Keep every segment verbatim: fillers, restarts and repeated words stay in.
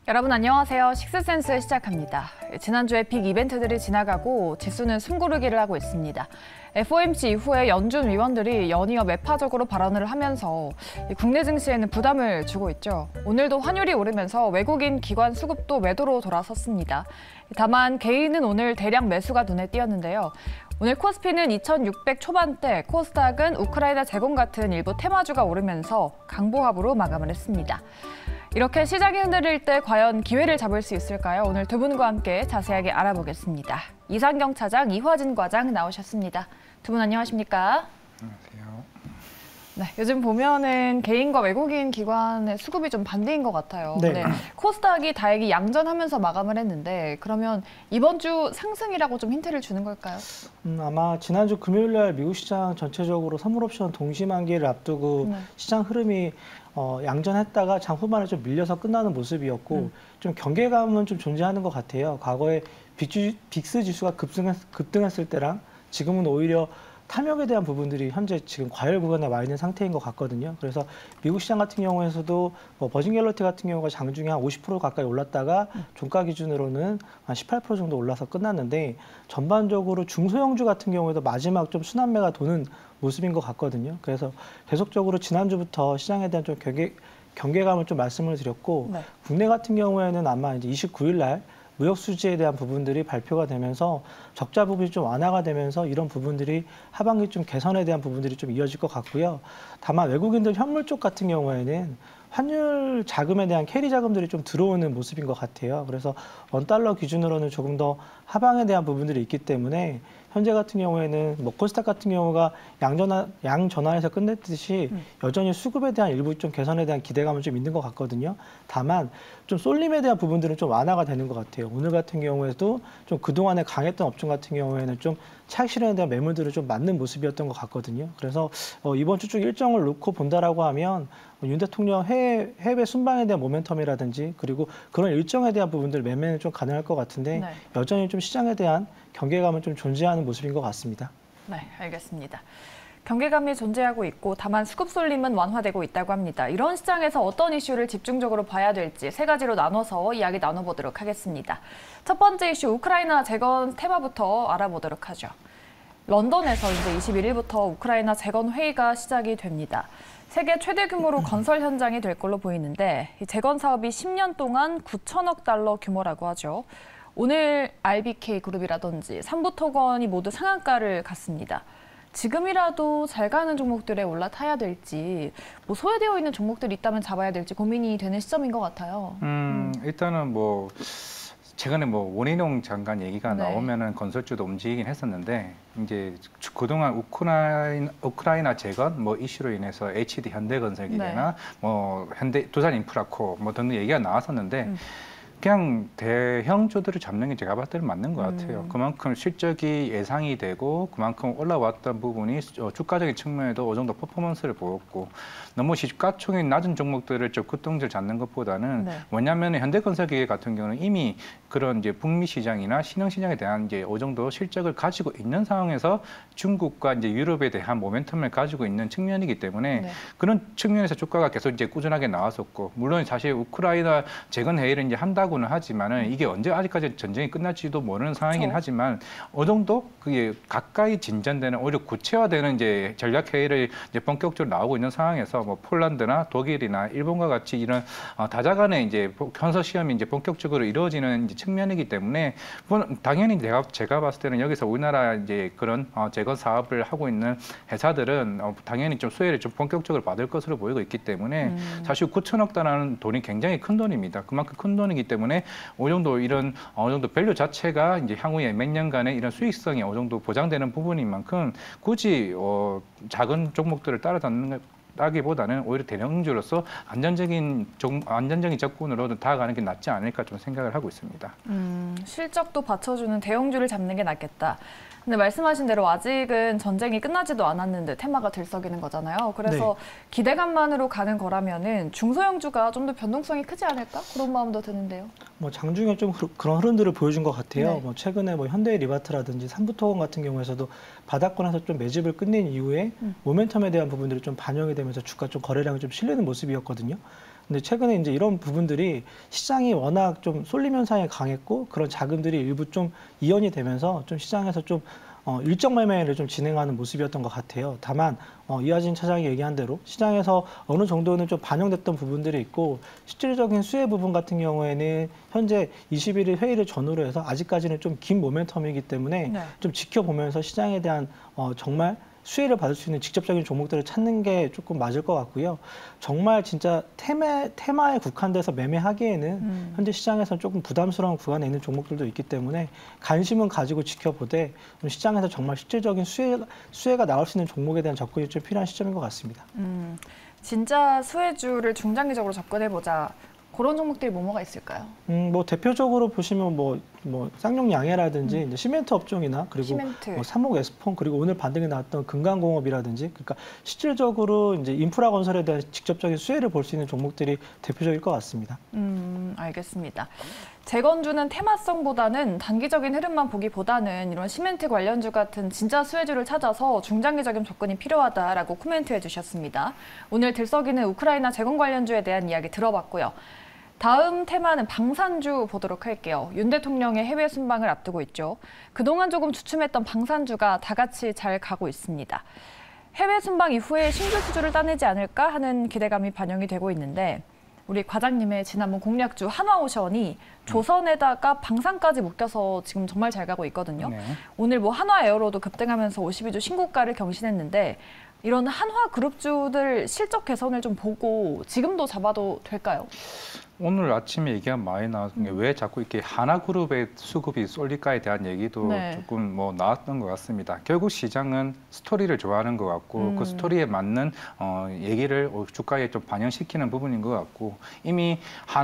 여러분 안녕하세요. 식스센스 시작합니다. 지난주에 빅 이벤트들이 지나가고 지수는 숨고르기를 하고 있습니다. 에프오엠씨 이후에 연준 위원들이 연이어 매파적으로 발언을 하면서 국내 증시에는 부담을 주고 있죠. 오늘도 환율이 오르면서 외국인 기관 수급도 매도로 돌아섰습니다. 다만 개인은 오늘 대량 매수가 눈에 띄었는데요. 오늘 코스피는 이천육백 초반대, 코스닥은 우크라이나 재건 같은 일부 테마주가 오르면서 강보합으로 마감을 했습니다. 이렇게 시장이 흔들릴 때 과연 기회를 잡을 수 있을까요? 오늘 두 분과 함께 자세하게 알아보겠습니다. 이상경 차장, 이화진 과장 나오셨습니다. 두 분 안녕하십니까? 안녕하세요. 네, 요즘 보면은 개인과 외국인 기관의 수급이 좀 반대인 것 같아요. 네. 네, 코스닥이 다행히 양전하면서 마감을 했는데 그러면 이번 주 상승이라고 좀 힌트를 주는 걸까요? 음, 아마 지난주 금요일 날 미국 시장 전체적으로 선물 옵션 동시 만기를 앞두고 네. 시장 흐름이 어, 양전했다가 장 후반에 좀 밀려서 끝나는 모습이었고 음. 좀 경계감은 좀 존재하는 것 같아요. 과거에 빅주, 빅스 지수가 급등했, 급등했을 때랑 지금은 오히려 탐욕에 대한 부분들이 현재 지금 과열 구간에 와 있는 상태인 것 같거든요. 그래서 미국 시장 같은 경우에서도 뭐 버진 갤러티 같은 경우가 장중에 한 오십 퍼센트 가까이 올랐다가 종가 기준으로는 한 십팔 퍼센트 정도 올라서 끝났는데 전반적으로 중소형주 같은 경우에도 마지막 좀 순환매가 도는 모습인 것 같거든요. 그래서 계속적으로 지난주부터 시장에 대한 좀 경계, 경계감을 좀 말씀을 드렸고 네. 국내 같은 경우에는 아마 이제 이십구 일 날 무역 수지에 대한 부분들이 발표가 되면서 적자 부분이 좀 완화가 되면서 이런 부분들이 하반기 좀 개선에 대한 부분들이 좀 이어질 것 같고요. 다만 외국인들 현물 쪽 같은 경우에는 환율 자금에 대한 캐리 자금들이 좀 들어오는 모습인 것 같아요. 그래서 원달러 기준으로는 조금 더 하방에 대한 부분들이 있기 때문에 현재 같은 경우에는 뭐 코스닥 같은 경우가 양전화, 양전환에서 끝냈듯이 음. 여전히 수급에 대한 일부 좀 개선에 대한 기대감은 좀 있는 것 같거든요. 다만 좀 쏠림에 대한 부분들은 좀 완화가 되는 것 같아요. 오늘 같은 경우에도 좀 그동안에 강했던 업종 같은 경우에는 좀 차익 실현에 대한 매물들을 좀 맞는 모습이었던 것 같거든요. 그래서 어, 이번 주 쭉 일정을 놓고 본다라고 하면 윤 대통령 해외, 해외 순방에 대한 모멘텀이라든지 그리고 그런 일정에 대한 부분들 매매는 좀 가능할 것 같은데 네. 여전히 좀 시장에 대한 경계감은 좀 존재하는 모습인 것 같습니다. 네, 알겠습니다. 경계감이 존재하고 있고 다만 수급 쏠림은 완화되고 있다고 합니다. 이런 시장에서 어떤 이슈를 집중적으로 봐야 될지 세 가지로 나눠서 이야기 나눠보도록 하겠습니다. 첫 번째 이슈 우크라이나 재건 테마부터 알아보도록 하죠. 런던에서 이제 이십일 일부터 우크라이나 재건 회의가 시작이 됩니다. 세계 최대 규모로 건설 현장이 될 걸로 보이는데 이 재건 사업이 십 년 동안 구천억 달러 규모라고 하죠. 오늘 알비케이 그룹이라든지 삼부토건이 모두 상한가를 갔습니다. 지금이라도 잘 가는 종목들에 올라타야 될지, 뭐 소외되어 있는 종목들이 있다면 잡아야 될지 고민이 되는 시점인 것 같아요. 음, 일단은 뭐 최근에 뭐 원희룡 장관 얘기가 네. 나오면은 건설주도 움직이긴 했었는데 이제 그동안 우크라이나, 우크라이나 재건 뭐 이슈로 인해서 에이치디 현대건설기대나 네. 뭐 현대 두산인프라코 뭐 등등 얘기가 나왔었는데. 음. 그냥 대형주들을 잡는 게 제가 봤을 때는 맞는 것 같아요. 음. 그만큼 실적이 예상이 되고 그만큼 올라왔던 부분이 주가적인 측면에도 어느 정도 퍼포먼스를 보였고 너무 시가총이 낮은 종목들을 좀 급등주를 잡는 것보다는 네. 뭐냐면 현대건설기계 같은 경우는 이미 그런 이제 북미 시장이나 신흥 시장에 대한 이제 어느 정도 실적을 가지고 있는 상황에서 중국과 이제 유럽에 대한 모멘텀을 가지고 있는 측면이기 때문에 네. 그런 측면에서 주가가 계속 이제 꾸준하게 나왔었고 물론 사실 우크라이나 재건 회의를 이제 한다 고는 하지만은 이게 언제 아직까지 전쟁이 끝날지도 모르는 상황이긴 그렇죠. 하지만 어느 정도 그게 가까이 진전되는 오히려 구체화되는 이제 전략 회의를 이제 본격적으로 나오고 있는 상황에서 뭐 폴란드나 독일이나 일본과 같이 이런 어, 다자간의 이제 건설 시험이 이제 본격적으로 이루어지는 이제 측면이기 때문에 당연히 제가 제가 봤을 때는 여기서 우리나라 이제 그런 어, 재건 사업을 하고 있는 회사들은 어, 당연히 좀 수혜를 좀 본격적으로 받을 것으로 보이고 있기 때문에 음. 사실 구천억 달러는 돈이 굉장히 큰 돈입니다. 그만큼 큰 돈이기 때문에 때문에 어느 정도 이런 어느 정도 밸류 자체가 이제 향후에 몇 년간의 이런 수익성이 어느 정도 보장되는 부분인 만큼 굳이 어, 작은 종목들을 따라잡는 라기보다는 오히려 대형주로서 안전적인 종, 안전적인 접근으로 다가가는 게 낫지 않을까 좀 생각을 하고 있습니다. 음, 실적도 받쳐주는 대형주를 잡는 게 낫겠다. 근데 말씀하신 대로 아직은 전쟁이 끝나지도 않았는데 테마가 들썩이는 거잖아요. 그래서 네. 기대감만으로 가는 거라면은 중소형주가 좀 더 변동성이 크지 않을까? 그런 마음도 드는데요. 뭐 장중에 좀 흐- 그런 흐름들을 보여준 것 같아요. 네. 뭐 최근에 뭐 현대리바트라든지 삼부토건 같은 경우에서도 바닥권에서 좀 매집을 끝낸 이후에 음. 모멘텀에 대한 부분들이 좀 반영이 되면서 주가 좀 거래량이 좀 실리는 모습이었거든요. 근데 최근에 이제 이런 부분들이 시장이 워낙 좀 쏠림 현상이 강했고 그런 자금들이 일부 좀 이연이 되면서 좀 시장에서 좀 어, 일정 매매를 좀 진행하는 모습이었던 것 같아요. 다만 어, 이하진 차장이 얘기한 대로 시장에서 어느 정도는 좀 반영됐던 부분들이 있고 실질적인 수혜 부분 같은 경우에는 현재 이십일 일 회의를 전후로 해서 아직까지는 좀 긴 모멘텀이기 때문에 네. 좀 지켜보면서 시장에 대한 어, 정말 수혜를 받을 수 있는 직접적인 종목들을 찾는 게 조금 맞을 것 같고요. 정말 진짜 테마, 테마에 국한돼서 매매하기에는 음. 현재 시장에서 조금 부담스러운 구간에 있는 종목들도 있기 때문에 관심은 가지고 지켜보되 시장에서 정말 실질적인 수혜, 수혜가 나올 수 있는 종목에 대한 접근이 좀 필요한 시점인 것 같습니다. 음, 진짜 수혜주를 중장기적으로 접근해보자. 그런 종목들이 뭐뭐가 있을까요? 음, 뭐 대표적으로 보시면 뭐, 뭐 쌍용양해라든지 음. 이제 시멘트 업종이나 그리고 시멘트. 뭐 삼목에스폰 그리고 오늘 반등이 나왔던 금강공업이라든지 그러니까 실질적으로 이제 인프라 건설에 대한 직접적인 수혜를 볼 수 있는 종목들이 대표적일 것 같습니다. 음, 알겠습니다. 재건주는 테마성보다는 단기적인 흐름만 보기보다는 이런 시멘트 관련주 같은 진짜 수혜주를 찾아서 중장기적인 접근이 필요하다라고 코멘트해 주셨습니다. 오늘 들썩이는 우크라이나 재건 관련주에 대한 이야기 들어봤고요. 다음 테마는 방산주 보도록 할게요. 윤 대통령의 해외 순방을 앞두고 있죠. 그동안 조금 주춤했던 방산주가 다 같이 잘 가고 있습니다. 해외 순방 이후에 신규 수주를 따내지 않을까 하는 기대감이 반영이 되고 있는데 우리 과장님의 지난번 공략주 한화오션이 조선에다가 방산까지 묶여서 지금 정말 잘 가고 있거든요. 네. 오늘 뭐 한화에어로도 급등하면서 오십이 주 신고가를 경신했는데 이런 한화 그룹주들 실적 개선을 좀 보고 지금도 잡아도 될까요? 오늘 아침에 얘기가 많이 나왔던 게 왜 자꾸 이렇게 하나그룹의 수급이 쏠릴까에 대한 얘기도 네. 조금 뭐 나왔던 것 같습니다. 결국 시장은 스토리를 좋아하는 것 같고 음. 그 스토리에 맞는 어, 얘기를 주가에 좀 반영시키는 부분인 것 같고 이미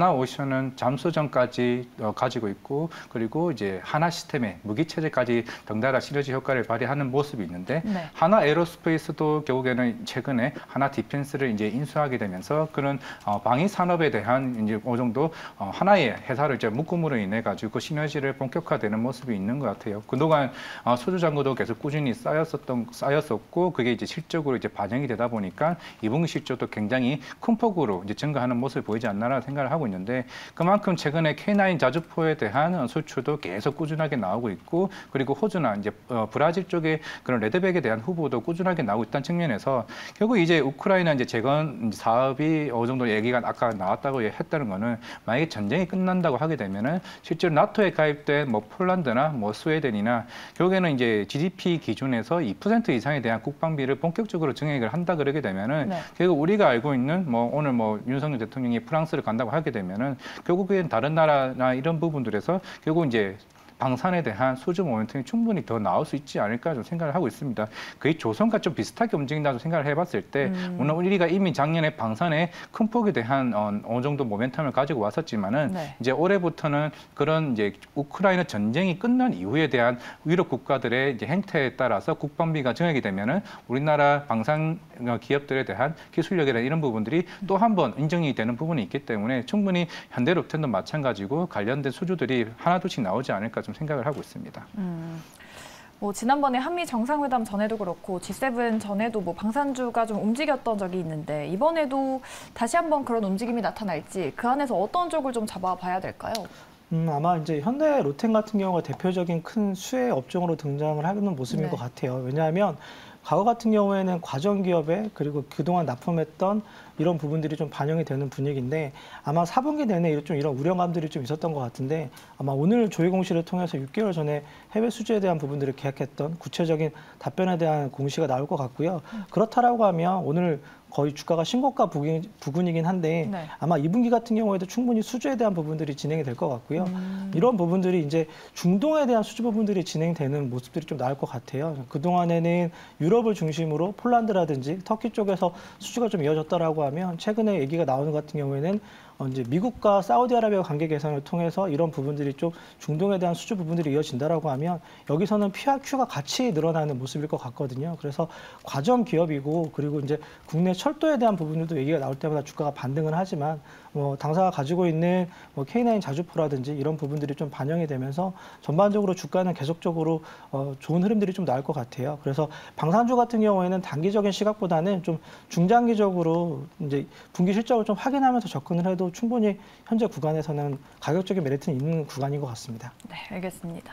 하나오션은 잠수정까지 어, 가지고 있고 그리고 이제 하나 시스템의 무기 체제까지 덩달아 시너지 효과를 발휘하는 모습이 있는데 네. 하나 에어로스페이스도 결국에는 최근에 하나 디펜스를 이제 인수하게 되면서 그런 어, 방위 산업에 대한 이제 어느 정도 어, 하나의 회사를 이제 묶음으로 인해 가지고 그 시너지를 본격화되는 모습이 있는 것 같아요. 그동안 어, 수주 잔고도 계속 꾸준히 쌓였었던 쌓였었고 그게 이제 실적으로 이제 반영이 되다 보니까 이 분기 실적도 굉장히 큰 폭으로 이제 증가하는 모습을 보이지 않나라는 생각을 하고 있는데 그만큼 최근에 케이 나인 자주포에 대한 수출도 계속 꾸준하게 나오고 있고 그리고 호주나 이제 어, 브라질 쪽에 그런 레드백에 대한 후보도 꾸준하게 나오고 있다는 측면에서 결국 이제 우크라이나 이제 재건 사업이 어느 정도 얘기가 아까 나왔다고 했다는 거는 만약에 전쟁이 끝난다고 하게 되면은 실제로 나토에 가입된 뭐 폴란드나 뭐 스웨덴이나 결국에는 이제 지디피 기준에서 이 퍼센트 이상에 대한 국방비를 본격적으로 증액을 한다 그러게 되면은 네. 결국 우리가 알고 있는 뭐 오늘 뭐 윤석열 대통령이 프랑스를 간다고 하게 되면은 결국엔 다른 나라나 이런 부분들에서 결국 이제 방산에 대한 수주 모멘텀이 충분히 더 나올 수 있지 않을까 좀 생각을 하고 있습니다. 거의 조선과 좀 비슷하게 움직인다고 생각을 해봤을 때 음. 물론 우리가 이미 작년에 방산에 큰 폭에 대한 어, 어느 정도 모멘텀을 가지고 왔었지만은 네. 이제 올해부터는 그런 이제 우크라이나 전쟁이 끝난 이후에 대한 유럽 국가들의 이제 행태에 따라서 국방비가 증액이 되면은 우리나라 방산 기업들에 대한 기술력이나 이런 부분들이 또 한 번 인정이 되는 부분이 있기 때문에 충분히 현대롭텐도 마찬가지고 관련된 수주들이 하나둘씩 나오지 않을까 좀 생각을 하고 있습니다. 음, 뭐 지난번에 한미 정상회담 전에도 그렇고 지 세븐 전에도 뭐 방산주가 좀 움직였던 적이 있는데 이번에도 다시 한번 그런 움직임이 나타날지 그 안에서 어떤 쪽을 좀 잡아봐야 될까요? 음, 아마 이제 현대 로템 같은 경우가 대표적인 큰 수혜 업종으로 등장을 하는 모습인 네. 것 같아요. 왜냐하면 과거 같은 경우에는 과정 기업에 그리고 그동안 납품했던 이런 부분들이 좀 반영이 되는 분위기인데 아마 사 분기 내내 좀 이런 우려감들이 좀 있었던 것 같은데 아마 오늘 조회 공시를 통해서 육 개월 전에 해외 수주에 대한 부분들을 계약했던 구체적인 답변에 대한 공시가 나올 것 같고요. 그렇다라고 하면 오늘 거의 주가가 신고가 부근이긴 한데 네. 아마 이 분기 같은 경우에도 충분히 수주에 대한 부분들이 진행이 될 것 같고요. 음. 이런 부분들이 이제 중동에 대한 수주 부분들이 진행되는 모습들이 좀 나올 것 같아요. 그동안에는 유럽을 중심으로 폴란드라든지 터키 쪽에서 수주가 좀 이어졌다라고 하면 최근에 얘기가 나오는 것 같은 경우에는 어, 이제 미국과 사우디아라비아 관계 개선을 통해서 이런 부분들이 좀 중동에 대한 수주 부분들이 이어진다라고 하면 여기서는 피알큐가 같이 늘어나는 모습일 것 같거든요. 그래서 과점 기업이고 그리고 이제 국내 철도에 대한 부분들도 얘기가 나올 때마다 주가가 반등을 하지만 뭐 당사가 가지고 있는 뭐 케이 나인 자주포라든지 이런 부분들이 좀 반영이 되면서 전반적으로 주가는 계속적으로 어, 좋은 흐름들이 좀 나올 것 같아요. 그래서 방산주 같은 경우에는 단기적인 시각보다는 좀 중장기적으로 이제 분기 실적을 좀 확인하면서 접근을 해도 충분히 현재 구간에서는 가격적인 메리트는 있는 구간인 것 같습니다. 네, 알겠습니다.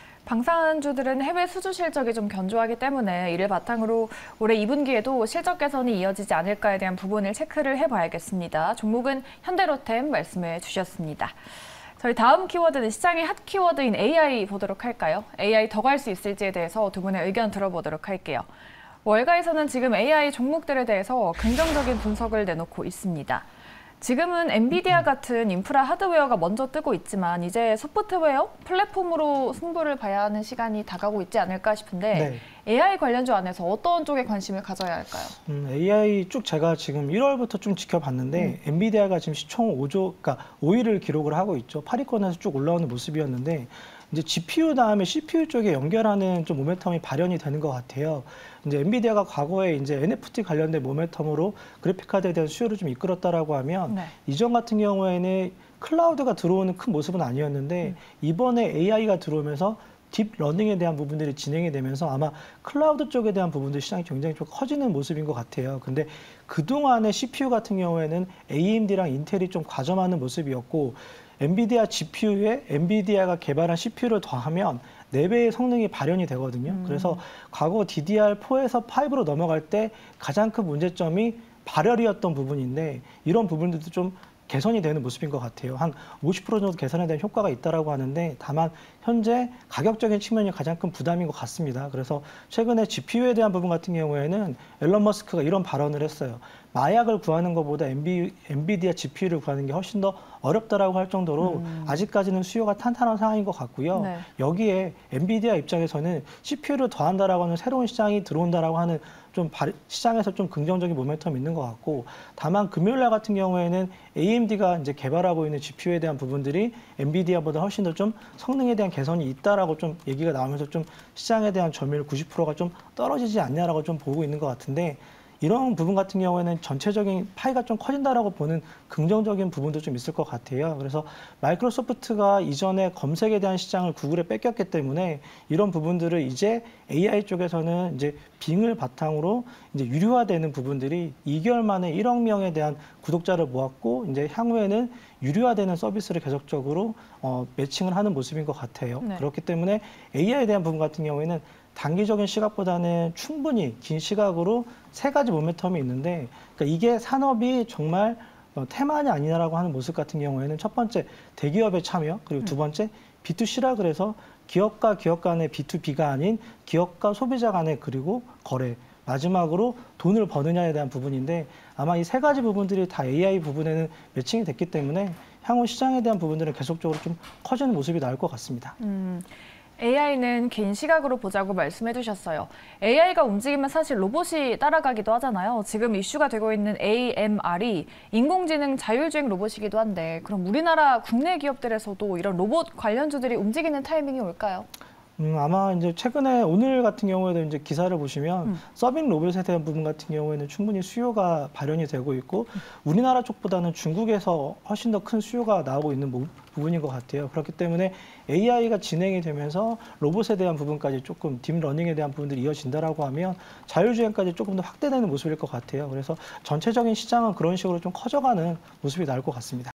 방산주들은 해외 수주 실적이 좀 견조하기 때문에 이를 바탕으로 올해 이 분기에도 실적 개선이 이어지지 않을까에 대한 부분을 체크를 해봐야겠습니다. 종목은 현대로템 말씀해 주셨습니다. 저희 다음 키워드는 시장의 핫 키워드인 에이아이 보도록 할까요? 에이아이 더 갈 수 있을지에 대해서 두 분의 의견 들어보도록 할게요. 월가에서는 지금 에이아이 종목들에 대해서 긍정적인 분석을 내놓고 있습니다. 지금은 엔비디아 같은 인프라 하드웨어가 먼저 뜨고 있지만 이제 소프트웨어, 플랫폼으로 승부를 봐야 하는 시간이 다가오고 있지 않을까 싶은데 네. 에이아이 관련주 안에서 어떤 쪽에 관심을 가져야 할까요? 음, 에이아이 쭉 제가 지금 일월부터 좀 지켜봤는데 음. 엔비디아가 지금 시총 오조, 그러니까 오 위를 기록을 하고 있죠. 팔 위권에서 쭉 올라오는 모습이었는데 이제 지피유 다음에 씨피유 쪽에 연결하는 좀 모멘텀이 발현이 되는 것 같아요. 이제 엔비디아가 과거에 이제 엔에프티 관련된 모멘텀으로 그래픽카드에 대한 수요를 좀 이끌었다라고 하면 네. 이전 같은 경우에는 클라우드가 들어오는 큰 모습은 아니었는데 음. 이번에 에이아이가 들어오면서 딥러닝에 대한 부분들이 진행이 되면서 아마 클라우드 쪽에 대한 부분들 시장이 굉장히 좀 커지는 모습인 것 같아요. 근데 그동안의 씨피유 같은 경우에는 에이엠디랑 인텔이 좀 과점하는 모습이었고 엔비디아 지피유에 엔비디아가 개발한 씨피유를 더하면 네 배의 성능이 발현이 되거든요. 음. 그래서 과거 디디알 포에서 파이브로 넘어갈 때 가장 큰 문제점이 발열이었던 부분인데 이런 부분들도 좀 개선이 되는 모습인 것 같아요. 한 오십 퍼센트 정도 개선에 대한 효과가 있다라고 하는데 다만 현재 가격적인 측면이 가장 큰 부담인 것 같습니다. 그래서 최근에 지피유에 대한 부분 같은 경우에는 앨런 머스크가 이런 발언을 했어요. 마약을 구하는 것보다 엔비, 엔비디아 지피유를 구하는 게 훨씬 더 어렵다라고 할 정도로 음. 아직까지는 수요가 탄탄한 상황인 것 같고요. 네. 여기에 엔비디아 입장에서는 씨피유를 더한다라고 하는 새로운 시장이 들어온다라고 하는 좀 발, 시장에서 좀 긍정적인 모멘텀이 있는 것 같고 다만 금요일 날 같은 경우에는 에이엠디가 이제 개발하고 있는 지피유에 대한 부분들이 엔비디아보다 훨씬 더 좀 성능에 대한 개선이 있다라고 좀 얘기가 나오면서 좀 시장에 대한 점유율 구십 퍼센트가 좀 떨어지지 않냐라고 좀 보고 있는 것 같은데 이런 부분 같은 경우에는 전체적인 파이가 좀 커진다라고 보는 긍정적인 부분도 좀 있을 것 같아요. 그래서 마이크로소프트가 이전에 검색에 대한 시장을 구글에 뺏겼기 때문에 이런 부분들을 이제 에이아이 쪽에서는 이제 빙을 바탕으로 이제 유료화되는 부분들이 이 개월 만에 일억 명에 대한 구독자를 모았고 이제 향후에는 유료화되는 서비스를 계속적으로 어, 매칭을 하는 모습인 것 같아요. 네. 그렇기 때문에 에이아이에 대한 부분 같은 경우에는 단기적인 시각보다는 충분히 긴 시각으로 세 가지 모멘텀이 있는데 그러니까 이게 산업이 정말 테만이 아니라고 하는 모습 같은 경우에는 첫 번째 대기업의 참여 그리고 두 번째 비투씨라 그래서 기업과 기업 간의 비투비가 아닌 기업과 소비자 간의 그리고 거래 마지막으로 돈을 버느냐에 대한 부분인데 아마 이 세 가지 부분들이 다 에이아이 부분에는 매칭이 됐기 때문에 향후 시장에 대한 부분들은 계속적으로 좀 커지는 모습이 나올 것 같습니다. 음. 에이아이는 긴 시각으로 보자고 말씀해 주셨어요. 에이아이가 움직이면 사실 로봇이 따라가기도 하잖아요. 지금 이슈가 되고 있는 에이엠알이 인공지능 자율주행 로봇이기도 한데 그럼 우리나라 국내 기업들에서도 이런 로봇 관련주들이 움직이는 타이밍이 올까요? 음, 아마 이제 최근에 오늘 같은 경우에도 이제 기사를 보시면 음. 서빙 로봇에 대한 부분 같은 경우에는 충분히 수요가 발현이 되고 있고 우리나라 쪽보다는 중국에서 훨씬 더 큰 수요가 나오고 있는 부, 부분인 것 같아요. 그렇기 때문에 에이아이가 진행이 되면서 로봇에 대한 부분까지 조금 딥러닝에 대한 부분들이 이어진다라고 하면 자율주행까지 조금 더 확대되는 모습일 것 같아요. 그래서 전체적인 시장은 그런 식으로 좀 커져가는 모습이 나올 것 같습니다.